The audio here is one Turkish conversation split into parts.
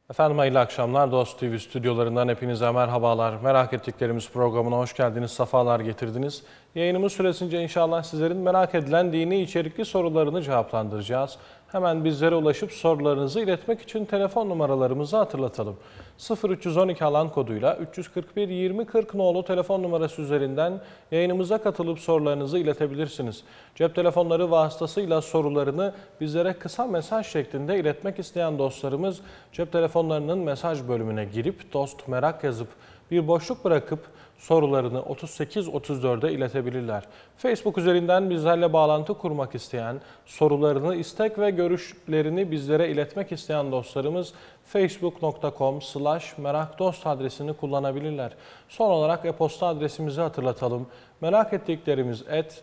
Efendim hayırlı akşamlar. Dost TV stüdyolarından hepinize merhabalar. Merak ettiklerimiz programına hoş geldiniz, sefalar getirdiniz. Yayınımız süresince inşallah sizlerin merak edilen dini içerikli sorularını cevaplandıracağız. Hemen bizlere ulaşıp sorularınızı iletmek için telefon numaralarımızı hatırlatalım. 0312 alan koduyla 341 20 40 nolu telefon numarası üzerinden yayınımıza katılıp sorularınızı iletebilirsiniz. Cep telefonları vasıtasıyla sorularını bizlere kısa mesaj şeklinde iletmek isteyen dostlarımız cep telefonlarının mesaj bölümüne girip dost merak yazıp bir boşluk bırakıp sorularını 3834'e iletebilirler. Facebook üzerinden bizlerle bağlantı kurmak isteyen, sorularını, istek ve görüşlerini bizlere iletmek isteyen dostlarımız facebook.com/merakdost adresini kullanabilirler. Son olarak e-posta adresimizi hatırlatalım. Merak ettiklerimiz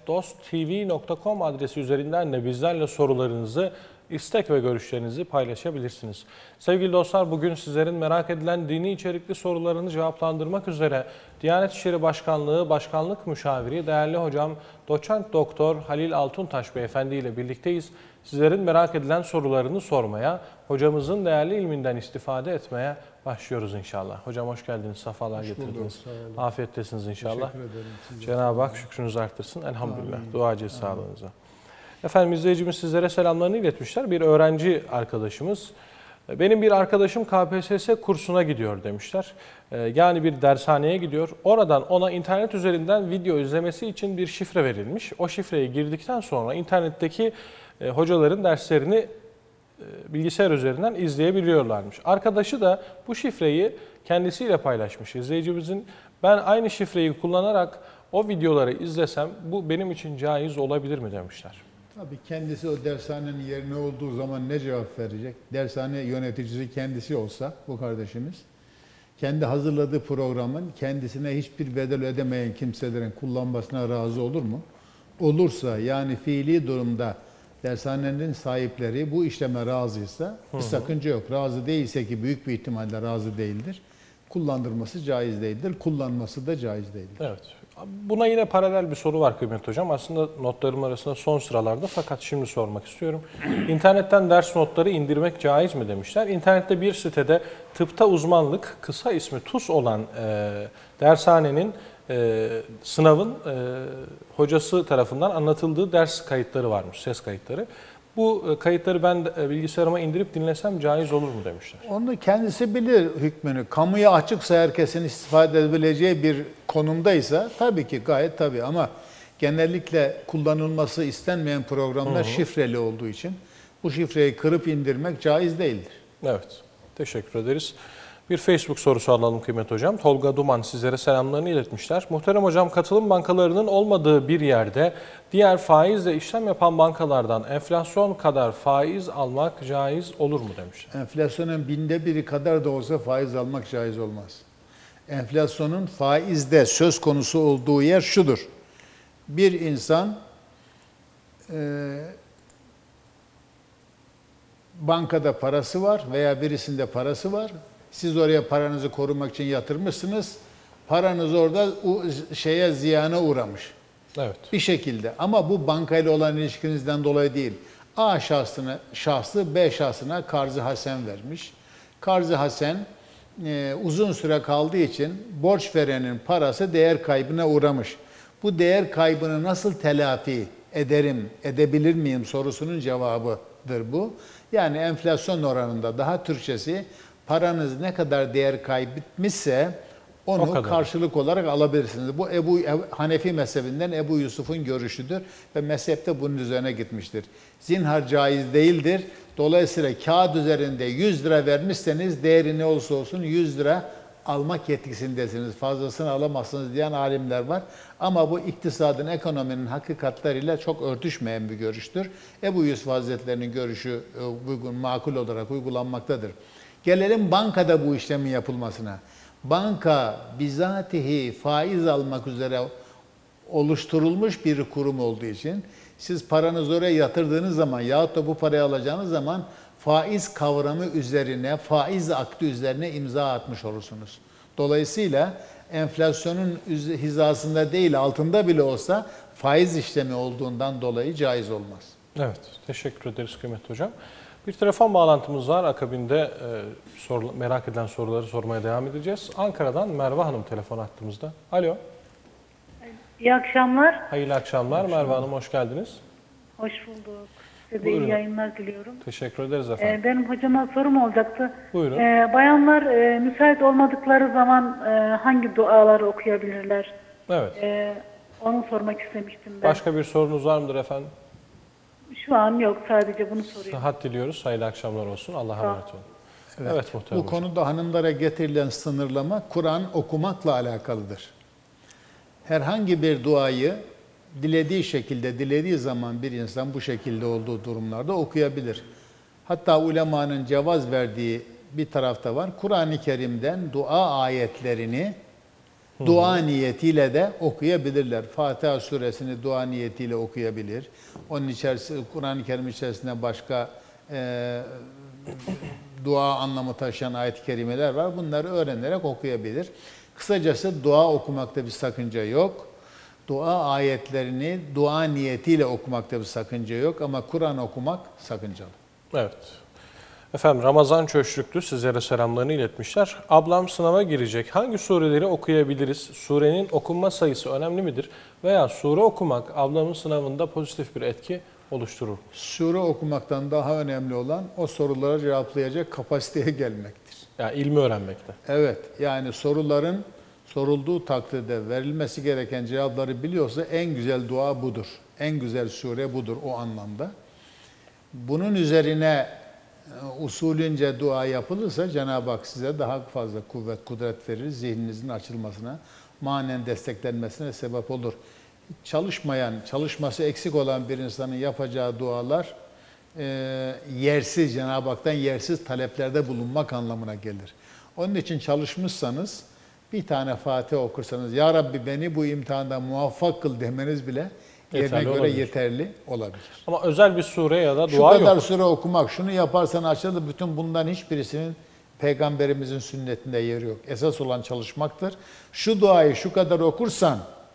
@dosttv.com adresi üzerinden de bizlerle sorularınızı, istek ve görüşlerinizi paylaşabilirsiniz. Sevgili dostlar, bugün sizlerin merak edilen dini içerikli sorularını cevaplandırmak üzere Diyanet İşleri Başkanlığı Başkanlık Müşaviri değerli hocam Doçent Doktor Halil Altuntaş Beyefendi ile birlikteyiz. Sizlerin merak edilen sorularını sormaya, hocamızın değerli ilminden istifade etmeye başlıyoruz inşallah. Hocam hoş geldiniz, sefalar getirdiniz. Afiyettesiniz inşallah. Cenab-ı Hak şükrünüzü arttırsın. Elhamdülillah. Duacıyız sağlığınıza. Efendim izleyicimiz sizlere selamlarını iletmişler. Bir öğrenci arkadaşımız. Benim bir arkadaşım KPSS kursuna gidiyor demişler. Yani bir dershaneye gidiyor. Oradan ona internet üzerinden video izlemesi için bir şifre verilmiş. O şifreyi girdikten sonra internetteki hocaların derslerini bilgisayar üzerinden izleyebiliyorlarmış. Arkadaşı da bu şifreyi kendisiyle paylaşmış. İzleyicimizin ben aynı şifreyi kullanarak o videoları izlesem bu benim için caiz olabilir mi demişler. Tabii kendisi o dershanenin yerine olduğu zaman ne cevap verecek? Dershane yöneticisi kendisi olsa bu kardeşimiz, kendi hazırladığı programın kendisine hiçbir bedel ödemeyen kimselerin kullanmasına razı olur mu? Olursa yani fiili durumda dershanenin sahipleri bu işleme razıysa bir sakınca yok. Razı değilse ki büyük bir ihtimalle razı değildir. Kullandırması caiz değildir. Kullanması da caiz değildir. Evet. Buna yine paralel bir soru var kıymetli hocam. Aslında notlarım arasında son sıralarda fakat şimdi sormak istiyorum. İnternetten ders notları indirmek caiz mi demişler. İnternette bir sitede tıpta uzmanlık, kısa ismi TUS olan dershanenin sınavın hocası tarafından anlatıldığı ders kayıtları varmış, ses kayıtları. Bu kayıtları ben bilgisayarıma indirip dinlesem caiz olur mu demişler. Onu kendisi bilir hükmünü. Kamuya açıksa herkesin istifade edebileceği bir konumdaysa tabii ki gayet tabii ama genellikle kullanılması istenmeyen programlar şifreli olduğu için bu şifreyi kırıp indirmek caiz değildir. Evet, teşekkür ederiz. Bir Facebook sorusu alalım kıymetli hocam. Tolga Duman sizlere selamlarını iletmişler. Muhterem hocam, katılım bankalarının olmadığı bir yerde diğer faizle işlem yapan bankalardan enflasyon kadar faiz almak caiz olur mu demişler. Enflasyonun 1/1000 kadar da olsa faiz almak caiz olmaz. Enflasyonun faizde söz konusu olduğu yer şudur. Bir insan bankada parası var veya birisinde parası var. Siz oraya paranızı korumak için yatırmışsınız. Paranız orada ziyana uğramış. Evet. Bir şekilde. Ama bu bankayla olan ilişkinizden dolayı değil. A şahsı B şahsına karzı hasen vermiş. Karzı hasen uzun süre kaldığı için borç verenin parası değer kaybına uğramış. Bu değer kaybını nasıl telafi edebilir miyim sorusunun cevabıdır bu. Yani enflasyon oranında, daha Türkçesi, paranız ne kadar değer kaybetmişse onu karşılık olarak alabilirsiniz. Bu Hanefi mezhebinden Ebu Yusuf'un görüşüdür ve mezhepte bunun üzerine gitmiştir. Zinhar caiz değildir. Dolayısıyla kağıt üzerinde 100 lira vermişseniz değeri ne olursa olsun 100 lira almak yetkisindesiniz. Fazlasını alamazsınız diyen alimler var. Ama bu iktisadın, ekonominin hakikatleriyle çok örtüşmeyen bir görüştür. Ebu Yusuf Hazretleri'nin görüşü makul olarak uygulanmaktadır. Gelelim bankada bu işlemin yapılmasına. Banka bizatihi faiz almak üzere oluşturulmuş bir kurum olduğu için siz paranızı oraya yatırdığınız zaman yahut da bu parayı alacağınız zaman faiz kavramı üzerine, faiz akdi üzerine imza atmış olursunuz. Dolayısıyla enflasyonun hizasında değil, altında bile olsa faiz işlemi olduğundan dolayı caiz olmaz. Evet, teşekkür ederiz kıymetli hocam. Bir telefon bağlantımız var. Akabinde merak edilen soruları sormaya devam edeceğiz. Ankara'dan Merve Hanım telefon attığımızda. Alo. İyi akşamlar. Hayırlı akşamlar. Merve Hanım hoş geldiniz. Hoş bulduk. Size de Buyurun. iyi yayınlar diliyorum. Teşekkür ederiz efendim. Benim hocama sorum olacaktı. Buyurun. Bayanlar müsait olmadıkları zaman hangi duaları okuyabilirler? Evet. Onu sormak istemiştim ben. Başka bir sorunuz var mıdır efendim? Şu an yok, sadece bunu soruyorum. Sıhhat diliyoruz. Hayırlı akşamlar olsun. Allah'a emanet olun. Evet muhtemelen. Bu konuda hanımlara getirilen sınırlama Kur'an okumakla alakalıdır. Herhangi bir duayı dilediği şekilde, dilediği zaman bir insan bu şekilde olduğu durumlarda okuyabilir. Hatta ulemanın cevaz verdiği bir tarafta var. Kur'an-ı Kerim'den dua ayetlerini dua niyetiyle de okuyabilirler. Fatiha suresini dua niyetiyle okuyabilir. Onun içerisinde Kur'an-ı Kerim içerisinde başka dua anlamı taşıyan ayet-i kerimeler var. Bunları öğrenerek okuyabilir. Kısacası dua okumakta bir sakınca yok. Dua ayetlerini dua niyetiyle okumakta bir sakınca yok ama Kur'an okumak sakıncalı. Evet. Efendim Ramazan Çöşlüklü sizlere selamlarını iletmişler. Ablam sınava girecek. Hangi sureleri okuyabiliriz? Surenin okunma sayısı önemli midir? Veya sure okumak ablamın sınavında pozitif bir etki oluşturur. Sure okumaktan daha önemli olan o sorulara cevaplayacak kapasiteye gelmektir. Yani ilmi öğrenmekte. Evet, yani soruların sorulduğu takdirde verilmesi gereken cevapları biliyorsa en güzel dua budur. En güzel sure budur o anlamda. Bunun üzerine usulünce dua yapılırsa Cenab-ı Hak size daha fazla kuvvet, kudret verir. Zihninizin açılmasına, manen desteklenmesine sebep olur. Çalışmayan, çalışması eksik olan bir insanın yapacağı dualar yersiz, Cenab-ı Hak'tan yersiz taleplerde bulunmak anlamına gelir. Onun için çalışmışsanız bir tane Fatiha okursanız, Ya Rabbi beni bu imtihanda muvaffak kıl demeniz bile yerine Yeterli göre olabilir. yeterli olabilir. Ama özel bir sure ya da Şu dua kadar yok. süre okumak, şunu yaparsan açılır, bütün bundan hiçbirisinin Peygamberimizin sünnetinde yeri yok. Esas olan çalışmaktır. Şu duayı şu kadar okursan,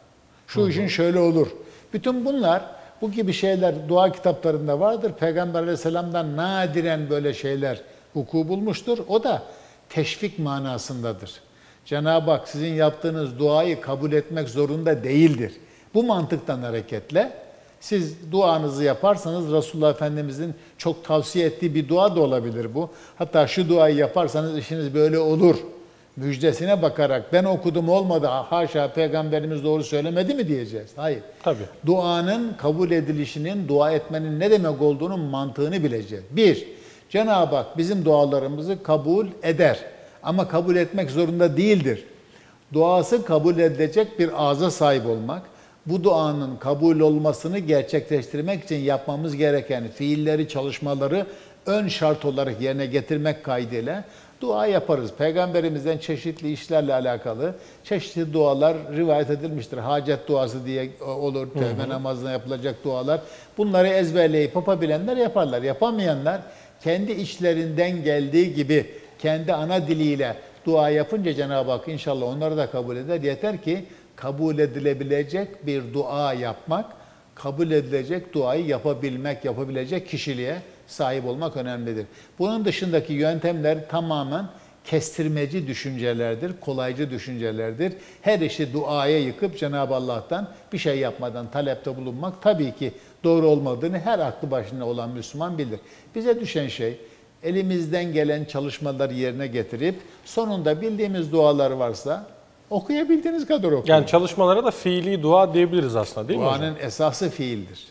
şu işin şöyle olur. Bütün bunlar, bu gibi şeyler dua kitaplarında vardır. Peygamber Aleyhisselam'dan nadiren böyle şeyler vuku bulmuştur. O da teşvik manasındadır. Cenab-ı Hak sizin yaptığınız duayı kabul etmek zorunda değildir. Bu mantıktan hareketle siz duanızı yaparsanız Resulullah Efendimizin çok tavsiye ettiği bir dua da olabilir bu. Hatta şu duayı yaparsanız işiniz böyle olur müjdesine bakarak ben okudum olmadı haşa Peygamberimiz doğru söylemedi mi diyeceğiz. Hayır. Tabii. Duanın kabul edilişinin, dua etmenin ne demek olduğunun mantığını bileceğiz. Bir, Cenab-ı Hak bizim dualarımızı kabul eder ama kabul etmek zorunda değildir. Duası kabul edilecek bir ağza sahip olmak, bu duanın kabul olmasını gerçekleştirmek için yapmamız gereken fiilleri, çalışmaları ön şart olarak yerine getirmek kaydıyla dua yaparız. Peygamberimizden çeşitli işlerle alakalı çeşitli dualar rivayet edilmiştir. Hacet duası diye olur, tövbe namazına yapılacak dualar. Bunları ezberleyip yapabilenler yaparlar. Yapamayanlar kendi içlerinden geldiği gibi kendi ana diliyle dua yapınca Cenab-ı Hak inşallah onları da kabul eder. Yeter ki kabul edilebilecek bir dua yapmak, kabul edilecek duayı yapabilmek, yapabilecek kişiliğe sahip olmak önemlidir. Bunun dışındaki yöntemler tamamen kestirmeci düşüncelerdir, kolaycı düşüncelerdir. Her işi duaya yıkıp Cenab-ı Allah'tan bir şey yapmadan talepte bulunmak tabii ki doğru olmadığını her aklı başında olan Müslüman bilir. Bize düşen şey elimizden gelen çalışmaları yerine getirip sonunda bildiğimiz dualar varsa okuyabildiğiniz kadar okuyun. Yani çalışmalara da fiili dua diyebiliriz aslında değil mi hocam? Duanın esası fiildir.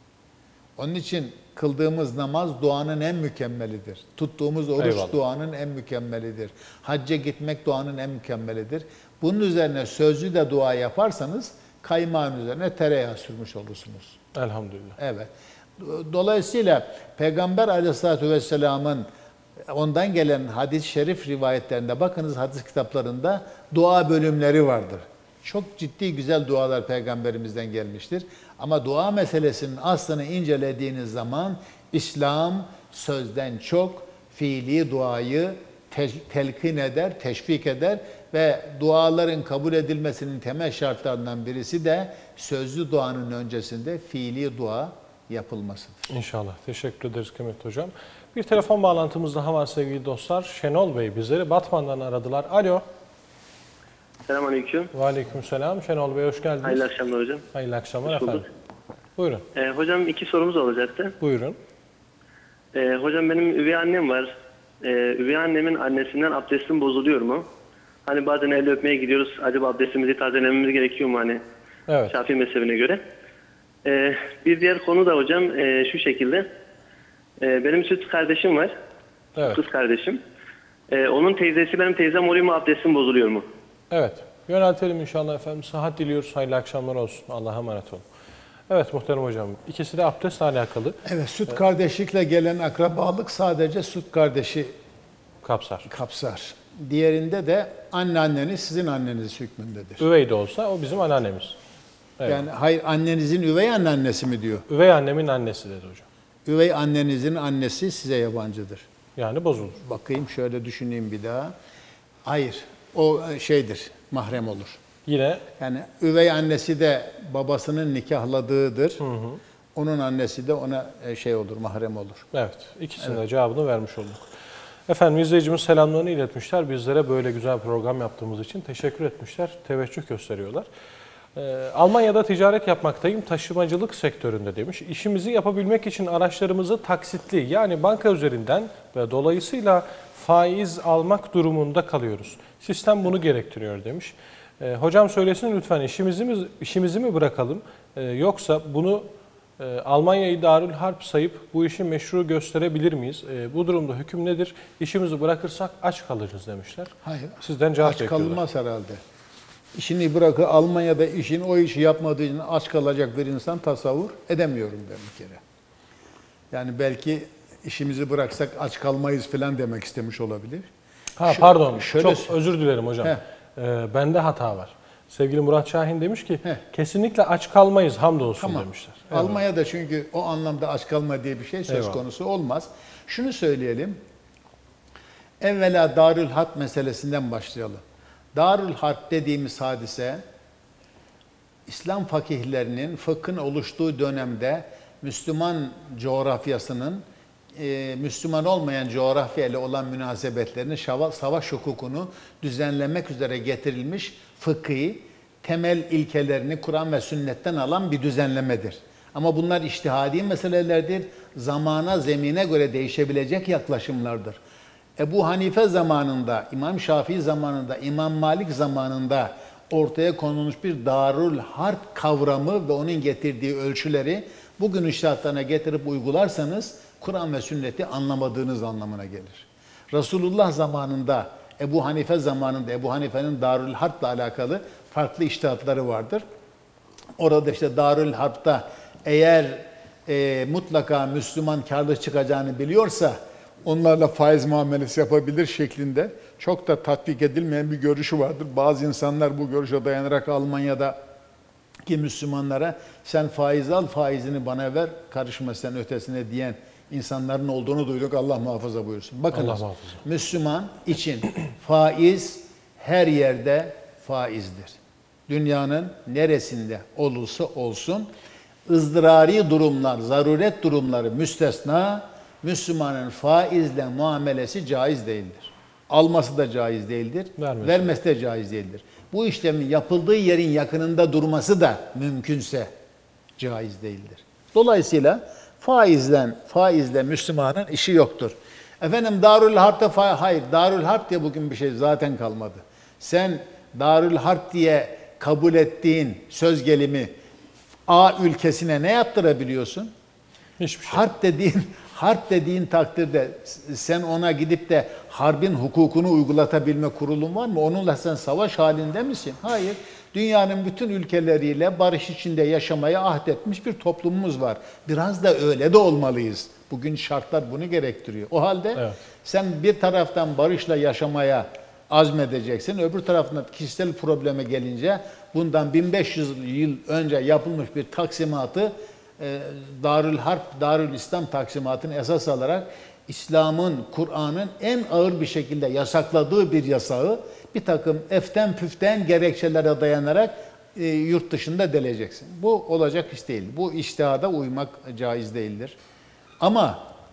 Onun için kıldığımız namaz duanın en mükemmelidir. Tuttuğumuz oruç Eyvallah. duanın en mükemmelidir. Hacca gitmek duanın en mükemmelidir. Bunun üzerine sözlü de dua yaparsanız kaymağın üzerine tereyağı sürmüş olursunuz. Elhamdülillah. Evet. Dolayısıyla Peygamber Aleyhisselatü Vesselam'ın ondan gelen hadis-i şerif rivayetlerinde bakınız hadis kitaplarında dua bölümleri vardır. Çok ciddi güzel dualar Peygamberimizden gelmiştir. Ama dua meselesinin aslını incelediğiniz zaman İslam sözden çok fiili duayı telkin eder, teşvik eder ve duaların kabul edilmesinin temel şartlarından birisi de sözlü duanın öncesinde fiili dua yapılmasıdır. İnşallah. Teşekkür ederiz kıymetli hocam. Bir telefon bağlantımız daha var sevgili dostlar. Şenol Bey bizleri Batman'dan aradılar. Alo. Selamünaleyküm. Aleykümselam. Şenol Bey hoş geldiniz. Hayırlı akşamlar hocam. Hayırlı akşamlar Hoş bulduk. efendim. Buyurun. Hocam 2 sorumuz olacaktı. Buyurun. Hocam benim üvey annem var. Üvey annemin annesinden abdestim bozuluyor mu? Hani bazen el öpmeye gidiyoruz. Acaba abdestimizi tazelememiz gerekiyor mu hani? Evet. Şafii mezhebine göre. Bir diğer konu da hocam şu şekilde. Benim süt kardeşim var. Evet. Kız kardeşim. Onun teyzesi benim teyzem oluyor mu? Abdestim bozuluyor mu? Evet. Yöneltelim inşallah efendim. Sıhhat diliyoruz. Hayırlı akşamlar olsun. Allah'a emanet olun. Evet muhterem hocam. İkisi de abdestle alakalı. Evet, süt kardeşlikle gelen akrabalık sadece süt kardeşi Kapsar. kapsar. Diğerinde de anneanneniz sizin anneniz hükmündedir. Üvey de olsa o bizim anneannemiz. Evet. Yani hayır, annenizin üvey anneannesi mi diyor? Üvey annemin annesi dedi hocam. Üvey annenizin annesi size yabancıdır. Yani bozulur. Bakayım şöyle düşüneyim bir daha. Hayır, o şeydir, mahrem olur. Yine Yani üvey annesi de babasının nikahladığıdır. Onun annesi de ona şey olur, mahrem olur. evet ikisinin de cevabını vermiş olduk. Efendim izleyicimiz selamlarını iletmişler. Bizlere böyle güzel program yaptığımız için teşekkür etmişler. Teveccüh gösteriyorlar. Almanya'da ticaret yapmaktayım, taşımacılık sektöründe demiş. İşimizi yapabilmek için araçlarımızı taksitli yani banka üzerinden ve dolayısıyla faiz almak durumunda kalıyoruz. Sistem bunu gerektiriyor demiş. Hocam söylesin lütfen işimizi mi bırakalım yoksa bunu Almanya'yı Darül Harp sayıp bu işi meşru gösterebilir miyiz? Bu durumda hüküm nedir? İşimizi bırakırsak aç kalırız demişler. Hayır. Sizden cevap Aç bekliyorlar. kalmaz herhalde. İşini bırakır, Almanya'da o işi yapmadığı için aç kalacak bir insan tasavvur edemiyorum ben bir kere. Yani belki işimizi bıraksak aç kalmayız falan demek istemiş olabilir. Ha pardon, şöyle- çok özür dilerim hocam. Heh. Bende hata var. Sevgili Murat Şahin demiş ki Heh. kesinlikle aç kalmayız hamdolsun Tamam. demişler. Evet. Almanya'da çünkü o anlamda aç kalma diye bir şey söz Eyvallah. konusu olmaz. Şunu söyleyelim. Evvela Darül Harp meselesinden başlayalım. Darül Harp dediğimiz hadise İslam fakihlerinin fıkhın oluştuğu dönemde Müslüman coğrafyasının Müslüman olmayan coğrafya ile olan münasebetlerini, savaş hukukunu düzenlemek üzere getirilmiş fıkhi temel ilkelerini Kur'an ve sünnetten alan bir düzenlemedir. Ama bunlar içtihadi meselelerdir. Zamana, zemine göre değişebilecek yaklaşımlardır. Ebu Hanife zamanında, İmam Şafii zamanında, İmam Malik zamanında ortaya konulmuş bir Darül Harp kavramı ve onun getirdiği ölçüleri bugünün şartlarına getirip uygularsanız Kur'an ve sünneti anlamadığınız anlamına gelir. Resulullah zamanında, Ebu Hanife zamanında, Ebu Hanife'nin Darül Harp'la alakalı farklı içtihatları vardır. Orada işte Darül Harp'ta eğer mutlaka Müslüman karlı çıkacağını biliyorsa onlarla faiz muamelesi yapabilir şeklinde çok da tatbik edilmeyen bir görüşü vardır. Bazı insanlar bu görüşe dayanarak Almanya'daki Müslümanlara sen faiz al, faizini bana ver, karışma sen ötesine diyen insanların olduğunu duyduk. Allah muhafaza buyursun. Bakınız, Allah muhafaza. Müslüman için faiz her yerde faizdir. Dünyanın neresinde olursa olsun ızdırari durumlar, zaruret durumları müstesna, Müslümanın faizle muamelesi caiz değildir. Alması da caiz değildir, vermesi de caiz değildir. Bu işlemin yapıldığı yerin yakınında durması da mümkünse caiz değildir. Dolayısıyla faizle Müslümanın işi yoktur. Efendim Darül Harp'ta hayır, Darül Harp diye bugün bir şey zaten kalmadı. Sen Darül Harp diye kabul ettiğin söz gelimi A ülkesine ne yaptırabiliyorsun? Hiçbir şey. Harp dediğin takdirde sen ona gidip de harbin hukukunu uygulatabilme kurulun var mı? Onunla sen savaş halinde misin? Hayır. Dünyanın bütün ülkeleriyle barış içinde yaşamaya ahdetmiş bir toplumumuz var. Biraz da öyle de olmalıyız. Bugün şartlar bunu gerektiriyor. O halde sen bir taraftan barışla yaşamaya azmedeceksin. Öbür taraftan kişisel probleme gelince bundan 1500 yıl önce yapılmış bir taksimatı Darül Harp, Darül İslam taksimatını esas alarak İslam'ın, Kur'an'ın en ağır bir şekilde yasakladığı bir yasağı bir takım eften püften gerekçelere dayanarak yurt dışında deleceksin. Bu olacak iş değil. Bu içtihada uymak caiz değildir. Ama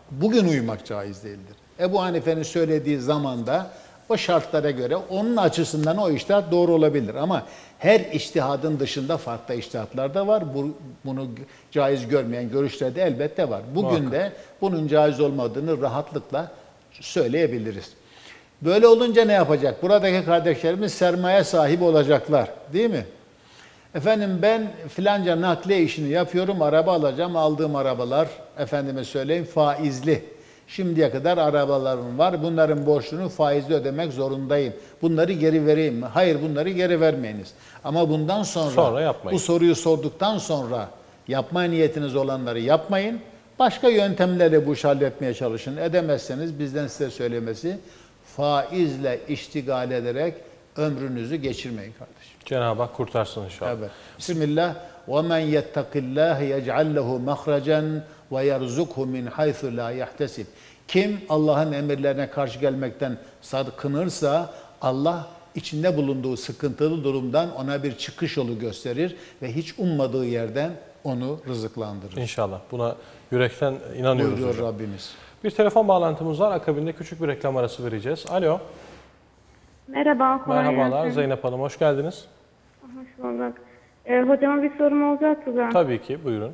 bugün uyumak caiz değildir. Ebu Hanife'nin söylediği zamanda o şartlara göre onun açısından o içtihat doğru olabilir. Ama her içtihadın dışında farklı içtihatlar da var. Bunu caiz görmeyen görüşler de elbette var. Bugün de bunun caiz olmadığını rahatlıkla söyleyebiliriz. Böyle olunca ne yapacak? Buradaki kardeşlerimiz sermaye sahibi olacaklar, değil mi? Efendim ben filanca nakliye işini yapıyorum, araba alacağım. Aldığım arabalar, efendime söyleyeyim, faizli. Şimdiye kadar arabalarım var. Bunların borçunu faizli ödemek zorundayım. Bunları geri vereyim mi? Hayır, bunları geri vermeyiniz. Ama bundan sonra bu soruyu sorduktan sonra yapma niyetiniz olanları yapmayın. Başka yöntemlerle bu işi halletmeye çalışın. Edemezseniz bizden size söylemesi, faizle iştigal ederek ömrünüzü geçirmeyin kardeşim. Cenab-ı Hak kurtarsın inşallah. Evet. Bismillah. وَمَنْ يَتَّقِ اللّٰهِ يَجْعَلْ لَهُ مَخْرَجًا وَيَرْزُقْهُ مِنْ حَيْثُ لَا يَحْتَسِبْ. Kim Allah'ın emirlerine karşı gelmekten sakınırsa Allah içinde bulunduğu sıkıntılı durumdan ona bir çıkış yolu gösterir ve hiç ummadığı yerden onu rızıklandırır. İnşallah. Buna yürekten inanıyoruz Buyuruyor hocam. Rabbimiz. Bir telefon bağlantımız var. Akabinde küçük bir reklam arası vereceğiz. Alo. Merhaba, kolay Merhabalar gelsin. Zeynep Hanım. Hoş geldiniz. Hoş bulduk. Hocama bir sorum olacaktı da. Tabii ki. Buyurun.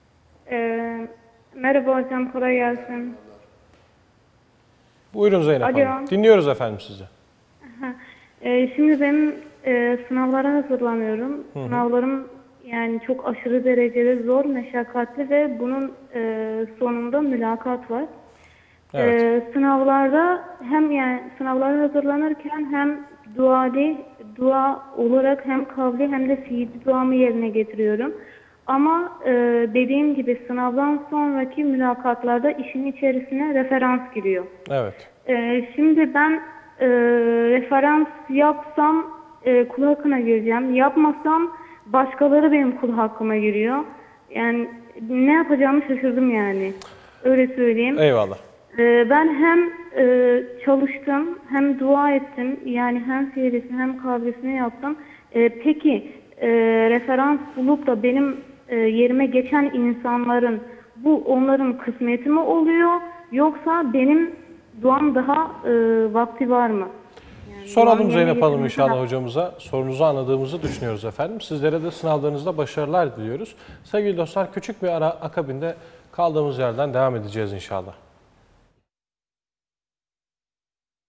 Merhaba hocam, kolay gelsin. Buyurun Zeynep Alo. Hanım. Dinliyoruz efendim sizi. Şimdi benim sınavlara hazırlanıyorum. Sınavlarım yani çok aşırı derecede zor, meşakkatli ve bunun sonunda mülakat var. Evet. Sınavlarda hem yani sınavlara hazırlanırken hem dua olarak hem kavli hem de fiili duamı yerine getiriyorum. Ama dediğim gibi sınavdan sonraki mülakatlarda işin içerisine referans giriyor. Evet. Şimdi ben referans yapsam kul hakkına gireceğim. Yapmasam başkaları benim kul hakkıma giriyor. Yani ne yapacağımı şaşırdım yani. Öyle söyleyeyim. Eyvallah. Ben hem çalıştım hem dua ettim. Yani hem fiilisini hem kavlisini yaptım. Peki referans bulup da benim yerime geçen insanların bu onların kısmeti mi oluyor? Yoksa benim duam daha vakti var mı? Yani Soralım Zeynep Hanım getirmesi inşallah daha- hocamıza. Sorunuzu anladığımızı düşünüyoruz efendim. Sizlere de sınavlarınızda başarılar diliyoruz. Sevgili dostlar küçük bir ara akabinde kaldığımız yerden devam edeceğiz inşallah.